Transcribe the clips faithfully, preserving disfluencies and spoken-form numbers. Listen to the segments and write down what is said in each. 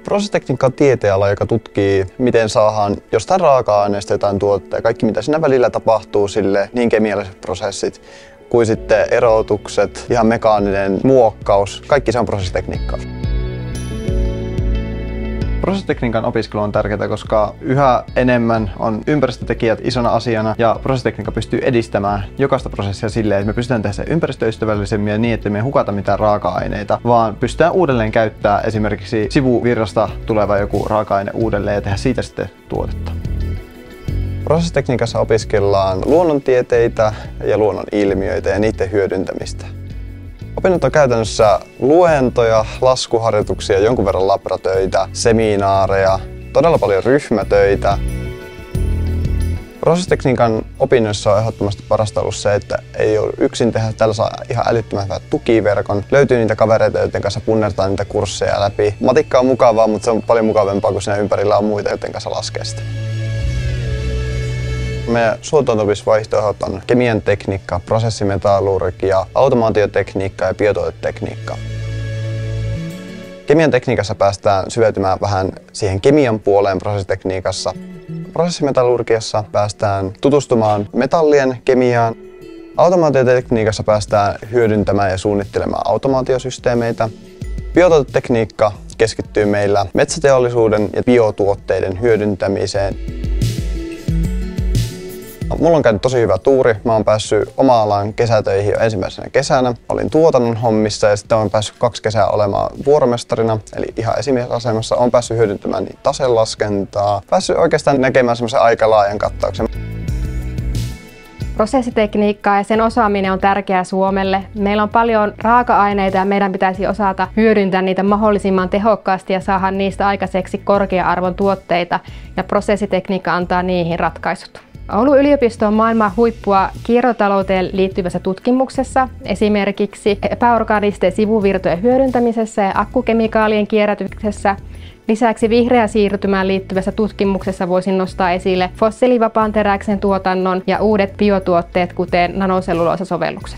Prosessitekniikka on tieteenala, joka tutkii, miten saadaan jostain raaka-aineesta jotain tuotteita. Kaikki, mitä siinä välillä tapahtuu, sille niin kemialliset prosessit kuin sitten erotukset, ihan mekaaninen muokkaus. Kaikki se on prosessitekniikkaa. Prosessitekniikan opiskelu on tärkeää, koska yhä enemmän on ympäristötekijät isona asiana ja prosessitekniikka pystyy edistämään jokaista prosessia silleen, että me pystytään tehdä se ympäristöystävällisemmin ja niin, että me ei hukata mitään raaka-aineita, vaan pystytään uudelleen käyttämään esimerkiksi sivuvirrasta tuleva joku raaka-aine uudelleen ja tehdä siitä sitten tuotetta. Prosessitekniikassa opiskellaan luonnontieteitä ja luonnon ilmiöitä ja niiden hyödyntämistä. Opinnot on käytännössä luentoja, laskuharjoituksia, jonkun verran labratöitä, seminaareja, todella paljon ryhmätöitä. Prosessitekniikan opinnoissa on ehdottomasti parasta ollut se, että ei ole yksin tehdä, täällä saa ihan älyttömän hyvän tukiverkon. Löytyy niitä kavereita, joiden kanssa punnertaa niitä kursseja läpi. Matikka on mukavaa, mutta se on paljon mukavampaa, kun siinä ympärillä on muita, joiden kanssa laskee sitä. Meidän suuntautumisvaihtoehdot on kemian tekniikka, prosessimetallurgia, automaatiotekniikka ja biotuotetekniikka. Kemian tekniikassa päästään syventymään vähän siihen kemian puoleen prosessitekniikassa. Prosessimetallurgiassa päästään tutustumaan metallien kemiaan. Automaatiotekniikassa päästään hyödyntämään ja suunnittelemaan automaatiosysteemeitä. Biotuotetekniikka keskittyy meillä metsäteollisuuden ja biotuotteiden hyödyntämiseen. Mulla on käynyt tosi hyvä tuuri. Mä oon päässyt oma-alan kesätöihin jo ensimmäisenä kesänä. Olin tuotannon hommissa ja sitten olen päässyt kaksi kesää olemaan vuoromestarina, eli ihan esimiesasemassa. Olen päässyt hyödyntämään niin taselaskentaa. Päässyt oikeastaan näkemään semmoisen aika laajan kattauksen. Prosessitekniikka ja sen osaaminen on tärkeää Suomelle. Meillä on paljon raaka-aineita ja meidän pitäisi osata hyödyntää niitä mahdollisimman tehokkaasti ja saada niistä aikaiseksi korkea-arvon tuotteita. Ja prosessitekniikka antaa niihin ratkaisut. Oulun yliopisto on maailman huippua kiertotalouteen liittyvässä tutkimuksessa, esimerkiksi epäorgaanisten sivuvirtojen hyödyntämisessä ja akkukemikaalien kierrätyksessä. Lisäksi vihreään siirtymään liittyvässä tutkimuksessa voisin nostaa esille fossiilivapaan teräksen tuotannon ja uudet biotuotteet, kuten nanoselluloosasovellukset.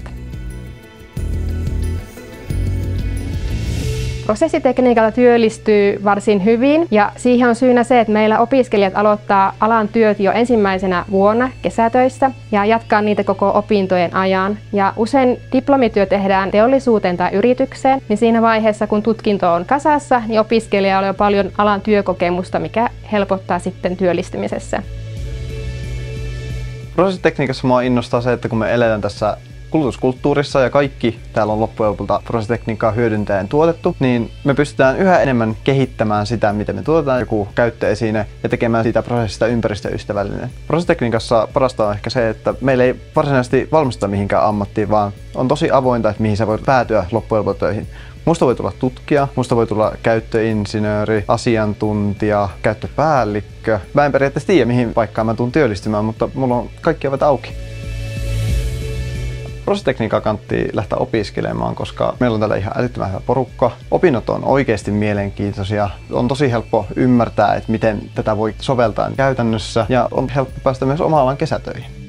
Prosessitekniikalla työllistyy varsin hyvin ja siihen on syynä se, että meillä opiskelijat aloittaa alan työt jo ensimmäisenä vuonna kesätöissä ja jatkaa niitä koko opintojen ajan. Ja usein diplomityö tehdään teollisuuteen tai yritykseen, niin siinä vaiheessa kun tutkinto on kasassa, niin opiskelijalla on jo paljon alan työkokemusta, mikä helpottaa sitten työllistymisessä. Prosessitekniikassa mua innostaa se, että kun me eletään tässä kulutuskulttuurissa ja kaikki täällä on loppujen lopulta prosessitekniikkaa hyödyntäen tuotettu, niin me pystytään yhä enemmän kehittämään sitä, miten me tuotetaan joku käyttöesine ja tekemään siitä prosessista ympäristöystävällinen. Prosessitekniikassa parasta on ehkä se, että meillä ei varsinaisesti valmisteta mihinkään ammattiin, vaan on tosi avointa, että mihin sä voit päätyä loppujen lopulta töihin. Musta voi tulla tutkija, musta voi tulla käyttöinsinööri, asiantuntija, käyttöpäällikkö. Mä en periaatteessa tiedä, mihin paikkaan mä tuun työllistymään, mutta mulla on kaikki ovet auki. Prosessitekniikkaa kannattaa lähteä opiskelemaan, koska meillä on täällä ihan älyttömän hyvä porukka. Opinnot on oikeasti mielenkiintoisia. On tosi helppo ymmärtää, että miten tätä voi soveltaa käytännössä ja on helppo päästä myös oma alan kesätöihin.